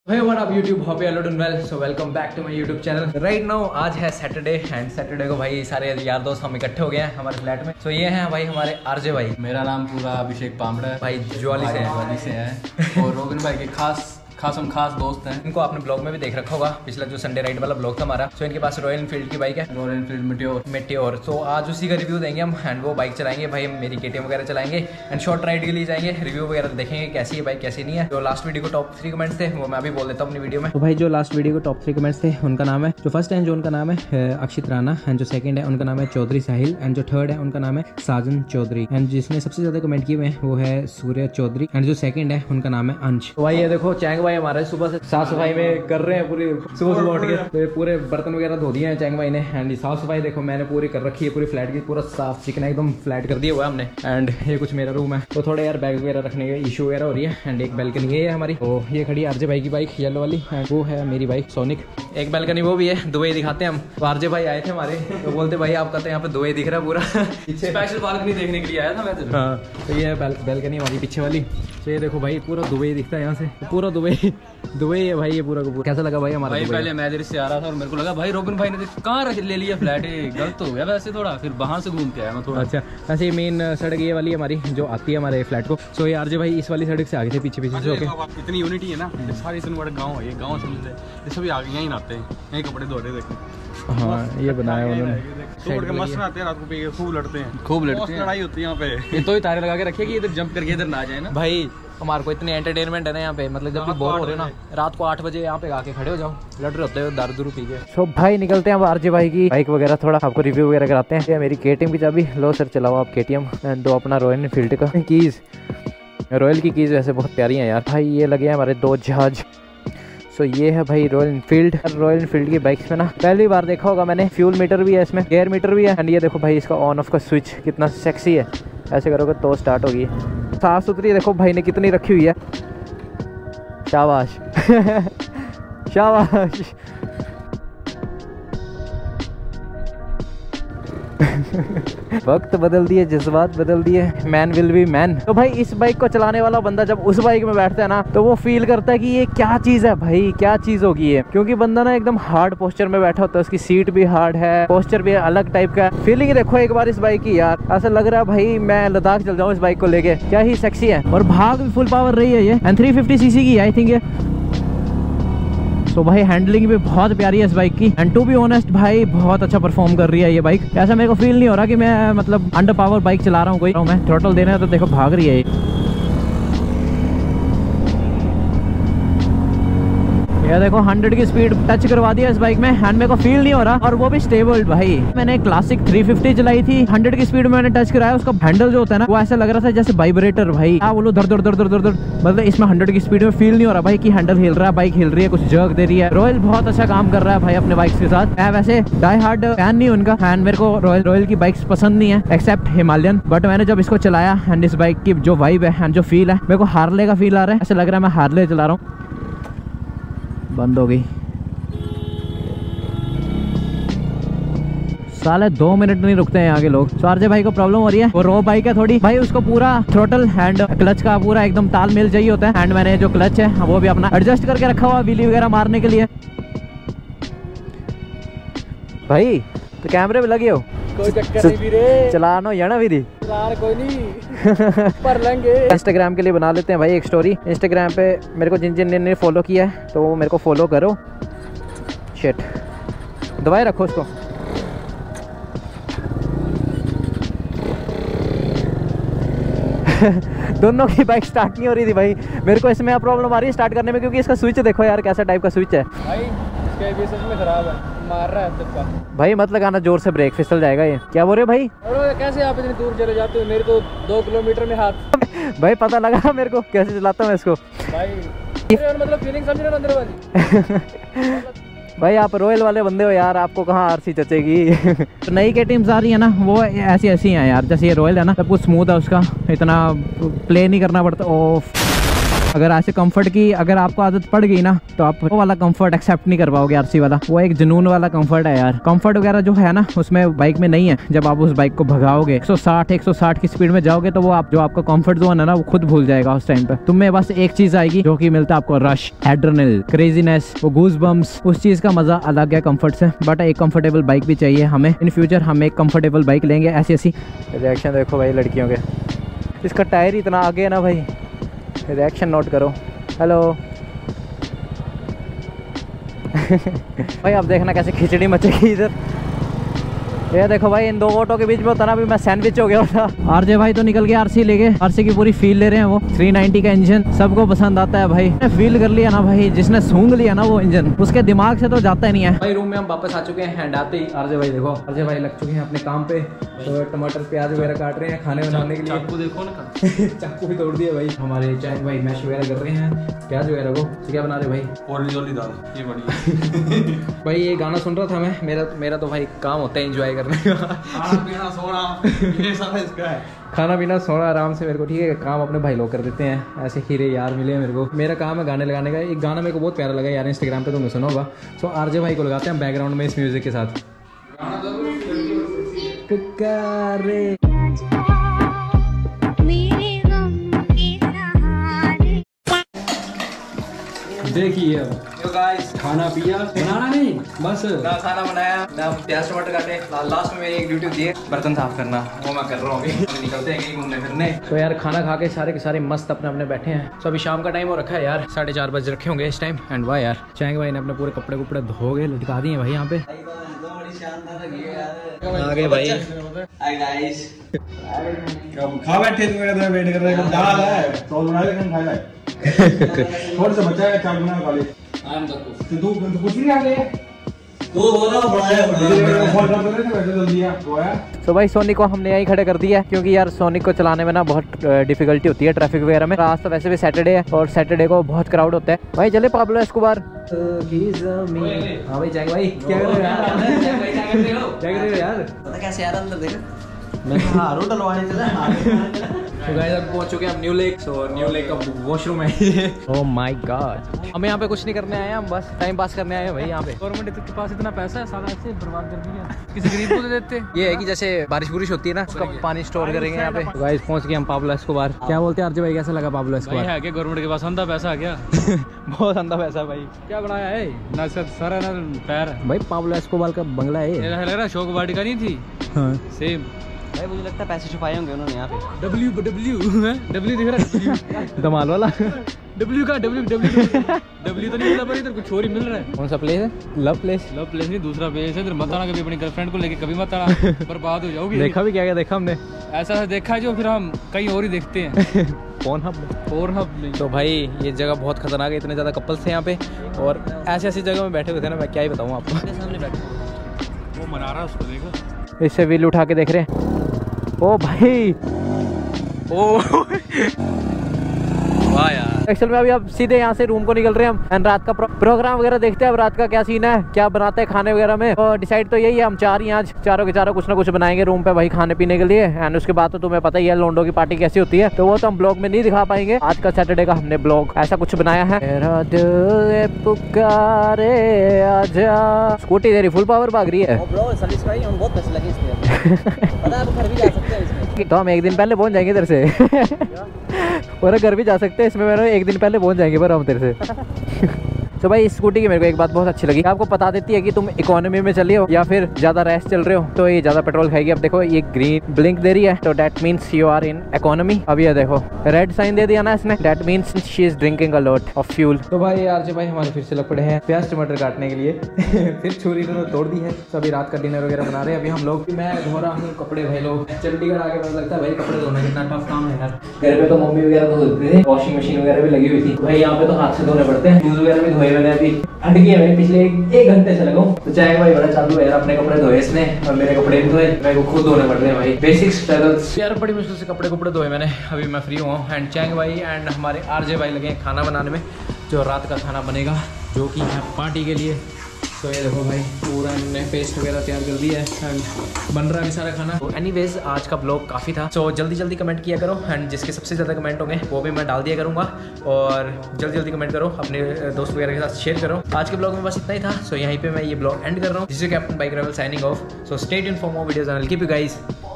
Hey, what up YouTube? Hope you're doing well. So welcome back to my YouTube channel. Right now आज है Saturday and Saturday को भाई सारे यार दोस्त हम इकट्ठे हो गए हैं हमारे फ्लैट में। तो ये हैं भाई हमारे आरजे भाई। मेरा नाम पूरा अभिषेक पामड़ा है भाई ज्वाली से है और रोबिन भाई के खास दोस्त हैं। इनको आपने ब्लॉग में भी देख रखा होगा, पिछला जो संडे राइड वाला ब्लॉग था हमारा। तो इनके पास रॉयल एनफील्ड की बाइक है, रॉयल एनफील्ड मेटियोर। तो आज उसी का रिव्यू देंगे हम एंड वो बाइक चलाएंगे भाई, हम मेरी केटीएम वगैरह चलाएंगे एंड शॉर्ट राइड के लिए जाएंगे, रिव्यू वगैरह देखेंगे कैसी है बाइक कैसी नहीं है। जो लास्ट वीडियो को टॉप 3 कमेंट्स थे वो मैं अभी बोल देता हूँ अपनी वीडियो में। तो भाई जो लास्ट वीडियो को टॉप 3 कमेंट्स थे उनका नाम है, जो फर्स्ट है जो उनका नाम है अक्षित राणा एंड जो सेकंड है उनका नाम है चौधरी साहिल एंड जो थर्ड है उनका नाम है साजन चौधरी एंड जिसने सबसे ज्यादा कमेंट किए हुए हैं वो है सूर्य चौधरी एंड जो सेकंड है उनका नाम है अंश। तो भाई ये देखो चैंग भाई हमारे सुबह से साफ सफाई में कर रहे हैं, पूरी सुबह उठ के तो पूरे बर्तन वगैरह धो दिए हैं चैंग भाई ने एंड साफ सफाई देखो मैंने पूरी कर रखी है, पूरी फ्लैट की पूरा साफ चिकना एकदम फ्लैट कर दिया हुआ है हमने। एंड ये कुछ मेरा रूम है, तो थोड़े यार बैग वगैरह रखने के इशू वगैरह हो रही है एंड एक बैल्कनी है हमारी, तो ये खड़ी आरजे भाई की बाइक येलो वाली एंड वो है मेरी बाइक सोनिक। एक बैल्कनी वो भी है, दुबई दिखाते हैं हम। तो आरजे भाई आए थे हमारे तो बोलते भाई आप कहते हैं यहाँ पे दुबई दिख रहा है पूरा स्पेशल बालकनी देखने के लिए आया था मैं तो। हाँ तो ये बैल्कनी हमारी पीछे वाली। तो ये देखो भाई पूरा दुबई दिखता है यहाँ से, पूरा दुबई है भाई ये पूरा। कैसा लगा भाई हमारा? भाई पहले मैं इधर से आ रहा था और मेरे को लगा भाई रोबिन भाई ने कहाँ ले लिया फ्लैट, गलत हो गया वैसे थोड़ा, फिर वहाँ से घूम के आया मैं थोड़ा। अच्छा वैसे ये मेन सड़क ये वाली हमारी जो आती है हमारे फ्लैट को। सो ये आरजे भाई इस वाली सड़क से आगे थे पीछे से होके। इतनी यूनिटी है ना, सारी सुनवाड़े गाँव है, ये गाँव समझ ले, ये सभी आगे यहीं आते हैं, यहीं कपड़े धो रहे देखो। हाँ ये बनाया उन्होंने, मस्त आते हैं, रात को खूब लड़ते हैं, लड़ाई होती है यहाँ पे। ये तो ही तारे लगा के रखे कि इधर जंप करके इधर ना जाए ना भाई। हमारे को इतनी एंटरटेनमेंट है ना यहाँ पे, मतलब जब भी बोर हो रहे हो ना रात को 8 बजे यहाँ पे आके खड़े हो जाओ, लड़ रहे होते हो दारू दूरू पी के। सो भाई निकलते हैं अब आरजे भाई की बाइक वगैरह थोड़ा आपको रिव्यू वगैरह कराते हैं। मेरी केटीएम की चाबी लो सर, चलाओ आप केटीएम एंड दो अपना रॉयल एनफील्ड का कीज। रॉयल की कीज वैसे बहुत प्यारी हैं यार भाई। ये लगे हैं हमारे 2 जहाज। सो ये है भाई रॉयल एनफील्ड की बाइक्स में ना पहली बार देखा होगा मैंने, फ्यूल मीटर भी है इसमें, गियर मीटर भी है एंड ये देखो भाई इसका ऑन ऑफ का स्विच कितना सेक्सी है, ऐसे करोगे तो स्टार्ट होगी। साफ सुथरी देखो भाई ने कितनी रखी हुई है, शाबाश शाबाश वक्त बदल दिए, जज्बात बदल दिए, मैन विल बी मैन। तो भाई इस बाइक को चलाने वाला बंदा जब उस बाइक में बैठता है ना तो वो फील करता है कि ये क्या चीज है भाई, क्या चीज होगी ये, क्योंकि बंदा ना एकदम हार्ड पोस्चर में बैठा होता है, उसकी सीट भी हार्ड है, पोस्चर भी अलग टाइप का है। फीलिंग देखो एक बार इस बाइक की यार, ऐसा लग रहा है भाई मैं लद्दाख चल जाऊँ इस बाइक को लेके, क्या ही सेक्सी है और भाग भी फुल पावर रही है ये एंड 350 सीसी की आई थिंक ये। तो भाई हैंडलिंग भी बहुत प्यारी है इस बाइक की एंड टू बी ऑनेस्ट भाई बहुत अच्छा परफॉर्म कर रही है ये बाइक। ऐसा मेरे को फील नहीं हो रहा कि मैं मतलब अंडर पावर बाइक चला रहा हूँ कोई, मैं थ्रोटल देना है तो देखो भाग रही है ये देखो 100 की स्पीड टच करवा दिया इस बाइक में एंड मेरे को फील नहीं हो रहा, और वो भी स्टेबल भाई। मैंने क्लासिक 350 चलाई थी, 100 की स्पीड में मैंने टच कराया, उसका हैंडल जो होता है ना वो ऐसा लग रहा था जैसे वाइब्रेटर भाई, हाँ बोलो दर दर दर दर दर दर, मतलब इसमें 100 की स्पीड में फील नहीं हो रहा भाई कि हैंडल हिल रहा है, बाइक हिल रही है, कुछ जर्क दे रही है। रॉयल बहुत अच्छा काम कर रहा है भाई अपने बाइक्स के साथ। मैं वैसे डाई हार्ड फैन नहीं उनका एंड मेरे को रॉयल की बाइक्स पसंद नहीं है एक्सेप्ट हिमालयन, बट मैंने जब इसको चलाया एंड इस बाइक की जो वाइब है एंड जो फील है, मेरे को हार्ले का फील आ रहा है, ऐसा लग रहा है मैं हार्ले चला रहा हूँ। बंद हो गई साले, 2 मिनट नहीं रुकते हैं यहाँ के लोग। तो आरजे भाई को प्रॉब्लम हो रही है, वो रो बाइक है थोड़ी भाई, उसको पूरा थ्रोटल एंड क्लच का पूरा एकदम तालमेल चाहिए होता है एंड मैंने जो क्लच है वो भी अपना एडजस्ट करके रखा हुआ व्हीली वगैरह मारने के लिए। भाई तो कैमरे पे लगे हो, कोई चक्कर नहीं वीरे, चलानो या ना वीरी कोई नहीं पर लेंगे। इंस्टाग्राम के लिए बना लेते हैं भाई एक स्टोरी, इंस्टाग्राम पे मेरे को जिन ने फॉलो किया है तो वो मेरे को फॉलो करो। शिट दबाए रखो उसको। दोनों की बाइक स्टार्ट नहीं हो रही थी भाई, मेरे को इसमें प्रॉब्लम आ रही है स्टार्ट करने में, क्योंकि इसका स्विच देखो यार कैसा टाइप का स्विच है भाई, इसका एबीएस में खराब है, मार रहा है सबका भाई, मत लगाना जोर से, ब्रेक फिसल जाएगा ये। क्या बोल रहे हो भाई? अरे कैसे आप इतनी दूर चले जाते हो, मेरे तो 2 किलोमीटर में हाथ भाई पता लगा मेरे को कैसे चलाता हूँ इसको भाई, मतलब फीलिंग समझ रहे हो अंदर वाली भाई आप रॉयल वाले बंदे हो यार, आपको कहाँ आरसी चचेगी तो नई के टीम्स आ रही है ना वो ऐसी ऐसी हैं यार, जैसे ये रॉयल है ना सब कुछ स्मूथ है उसका, इतना प्ले नहीं करना पड़ता। ओफ अगर ऐसे कंफर्ट की अगर आपको आदत पड़ गई ना तो आप वो वाला कंफर्ट एक्सेप्ट नहीं कर पाओगे आरसी वाला। वो एक जुनून वाला कंफर्ट है यार। कंफर्ट वगैरह जो है ना उसमें बाइक में नहीं है। जब आप उस बाइक को भगाओगे 160 की स्पीड में जाओगे तो वो आप जो आपका कंफर्ट जोन है ना वो खुद भूल जाएगा उस टाइम पे। तुम्हें बस एक चीज आएगी जो कि मिलता है आपको, रश, एड्रेनल, क्रेजीनेस, वो गूज बम्स। उस चीज का मजा अलग है कंफर्ट से। बट एक कंफर्टेबल बाइक भी चाहिए हमें। इन फ्यूचर हम एक कंफर्टेबल बाइक लेंगे। ऐसी रिएक्शन देखो भाई लड़कियों के। इसका टायर इतना आगे है ना भाई, रिएक्शन नोट करो। हेलो भाई अब देखना कैसे खिचड़ी मचेगी इधर। ये देखो भाई इन दो ऑटो के बीच में होता ना अभी मैं सैंडविच हो गया था। आरजे भाई तो निकल गया आरसी लेके। आरसी की पूरी फील ले रहे हैं वो। 390 का इंजन सबको पसंद आता है भाई। फील कर लिया ना भाई, जिसने सूंघ लिया ना वो इंजन, उसके दिमाग से तो जाता ही नहीं है भाई। रूम में हम वापस आ चुके हैं एंड आते ही आरजे भाई देखो, आरजे भाई लग चुके हैं अपने काम पे। तो टमाटर प्याज वगैरह काट रहे हैं खाने बनाने के लिए। चाकू देखो ना चाकू भी तोड़ दिया भाई। हमारे चैन भाई मैश वगैरह कर रहे हैं प्याज वगैरह को। क्या बना रहे भाई? ओली दाल। ये बढ़िया भाई। ये गाना सुन रहा था मैं। मेरा तो भाई काम होता है एंजॉय करने का। खाना पीना सोना ये सारा इसका है। खाना पीना सोना आराम से मेरे को, ठीक है। काम अपने भाई लोग कर देते हैं। ऐसे हीरे यार मिले हैं मेरे को। मेरा काम है गाने लगाने का। एक गाना मेरे को बहुत प्यारा लगा यार, इंस्टाग्राम पे तुमने सुना होगा। सो आरजे भाई को लगाते हैं बैकग्राउंड में इस म्यूजिक के साथ। देखिए अब गाइस खाना पिया, बनाना नहीं बस ना, खाना बनाया ना, प्याज टमाटर काटे। लास्ट में मेरी एक ड्यूटी होती है बर्तन साफ करना, वो मैं कर रहा हूँ। अभी निकलते हैं कहीं घूमने फिरने। तो यार खाना खा के सारे के सारे मस्त अपने अपने बैठे हैं। तो अभी शाम का टाइम हो रखा है यार, 4:30 बज रखे होंगे इस टाइम। एंड वाह यार चैंग भाई ने अपने पूरे कपड़े कुपड़े धो गए, लटका दिए भाई यहाँ पे। आगे भाई खा बैठे वेट कर रहे हैं। दाल है तो बना ले, खा ले थोड़ा सा बचा है, चाट बना खा ले। तू कुछ नहीं आ गया तो हो रहा बड़ा। तो भाई सोनिक को हमने यहीं खड़े कर दिया है क्योंकि यार सोनिक को चलाने में ना बहुत डिफिकल्टी होती है ट्रैफिक वगैरह में। आज तो वैसे भी सैटरडे है और सैटरडे को बहुत क्राउड होता है भाई। चले पाब्लो एस्कोबार। हाँ भाई जैक भाई क्या कर रहे हो यार? क्या कर रहे हो यार? पता कैसे यार अंदर देख हारो डलवाने चला। तो गाइस अब पहुंच चुके हैं हम new lake. So new lake का वॉशरूम है। Oh my God. हम यहाँ पे कुछ नहीं करने आए हैं, हम बस टाइम पास करने आए हैं भाई। यहाँ पे गवर्नमेंट के पास इतना पैसा है, सारा ऐसे बर्बाद कर दिया। किसी गरीब को दे देते। ये है कि जैसे बारिश बुरिश होती है ना, उसका पानी स्टोर करेंगे यहाँ पे। गाइस पहुंच गए हम पाब्लो एस्कोबार। क्या बोलते हैं आरजे भाई, कैसा लगा पाब्लो एस्कोबार? है कि गवर्नमेंट के पास अंधा पैसा क्या? बहुत अंधा पैसा भाई। क्या बनाया है ना सर ना पैर भाई। पाब्लो एस्कोबार का बंगला है, लग रहा है शोक वाटिका नहीं थी? हाँ सेम भाई। मुझे लगता है पैसे छुपाए होंगे उन्होंने यहाँ पे। डब्ल्यू दिख रहा है धमाल वाला। डब्ल्यू तो नहीं मिला पर इधर कुछ और ही मिल रहा है। कौन सा प्लेस है? लव प्लेस नहीं, दूसरा प्लेस है। इधर मत आना कभी, अपनी गर्लफ्रेंड को लेके कभी मत आना, बर्बाद हो जाओगी। देखा भी क्या देखा हमने, ऐसा देखा जो फिर हम कहीं और ही देखते हैं। पोर्नहब नहीं। तो भाई ये जगह बहुत खतरनाक है, इतने ज्यादा कपल्स थे यहाँ पे और ऐसी जगह में बैठे हुए थे ना, मैं क्या ही बताऊँ आपको। सामने बैठे वो मना रहा है, उसको देखो। इससे व्हील उठा के देख रहे हैं। ओ भाई ओ वाह यार। एक्चुअल में अभी अब सीधे यहाँ से रूम को निकल रहे हैं हम एंड रात का प्रोग्राम वगैरह देखते हैं। अब रात का क्या सीन है, क्या बनाते हैं खाने वगैरह में। तो डिसाइड तो यही है, हम चार ही आज चारों के चारों कुछ ना कुछ बनाएंगे रूम पे भाई खाने पीने के लिए। एंड उसके बाद तो तुम्हें पता ही है लोंडो की पार्टी कैसी होती है, तो वो तो हम ब्लॉग में नहीं दिखा पाएंगे। आज का सैटरडे का हमने ब्लॉग ऐसा कुछ बनाया है। मेरा दिल पुकारे आजा। स्कूटी तेरी फुल पावर भाग रही है। बहुत पैसे लगे इसमें। तो हम एक दिन पहले पहुंच जाएंगे इधर से। और घर भी जा सकते हैं इसमें, मैंने एक दिन पहले पहुंच जाएंगे पर हम तेरे से। तो भाई इस स्कूटी की मेरे को एक बात बहुत अच्छी लगी, आपको बता देती है कि तुम इकोनॉमी में चलिए हो या फिर ज्यादा रैश चल रहे हो तो ये ज्यादा पेट्रोल खाएगी। अब देखो ये ग्रीन ब्लिंक दे रही है तो that means you are in economy. अब ये देखो रेड साइन दे दिया ना इसने, that means she is drinking a lot of fuel. तो भाई आरजे भाई हमारे फिर से लग पड़े हैं प्याज टमाटर काटने के लिए। फिर छुरी तो तोड़ दी है। तो अभी रात का डिनर वगैरह बना रहे हैं अभी हम लोग। मैं धो रहा हूँ कपड़े भाई लोग। चंडीगढ़ आके पता लगता है भाई कपड़े धोना कितना टफ काम है यार। घर पे तो मम्मी वगैरह तो धोती थी, वॉशिंग मशीन वगैरह भी लगी हुई थी भाई। यहाँ पे तो हाथ से धोने पड़ते हैं। शूज वगैरह भी धोए मैंने अभी, हट गया मैंने पिछले एक घंटे से लगा हूँ। तो चाहे भाई बड़ा चालू है यार, अपने कपड़े धोए इसने और मेरे कपड़े भी धोए, मेरे को खुद धोने पड़ रहे हैं भाई। बेसिक स्ट्रगल्स यार, बड़ी मुश्किल से कपड़े कुपड़े धोए मैंने। अभी मैं फ्री हुआ हूँ एंड चैंग भाई एंड हमारे आरजे भाई लगे हैं खाना बनाने में, जो रात का खाना बनेगा जो कि है पार्टी के लिए। तो ये देखो भाई पूरा इन्होंने पेस्ट वगैरह तैयार कर दिया है एंड बन रहा है अभी सारा खाना। तो एनीवेज आज का ब्लॉग काफ़ी था, तो जल्दी जल्दी कमेंट किया करो एंड जिसके सबसे ज़्यादा कमेंट होंगे वो भी मैं डाल दिया करूँगा। और जल्दी जल्दी कमेंट करो, अपने दोस्त वगैरह के साथ शेयर करो। आज के ब्लॉग में बस इतना ही था। सो यहीं पे मैं ये ब्लॉग एंड कर रहा हूँ। This is Captain Bike Travel signing off. So stay tuned for more videos and I will keep you guys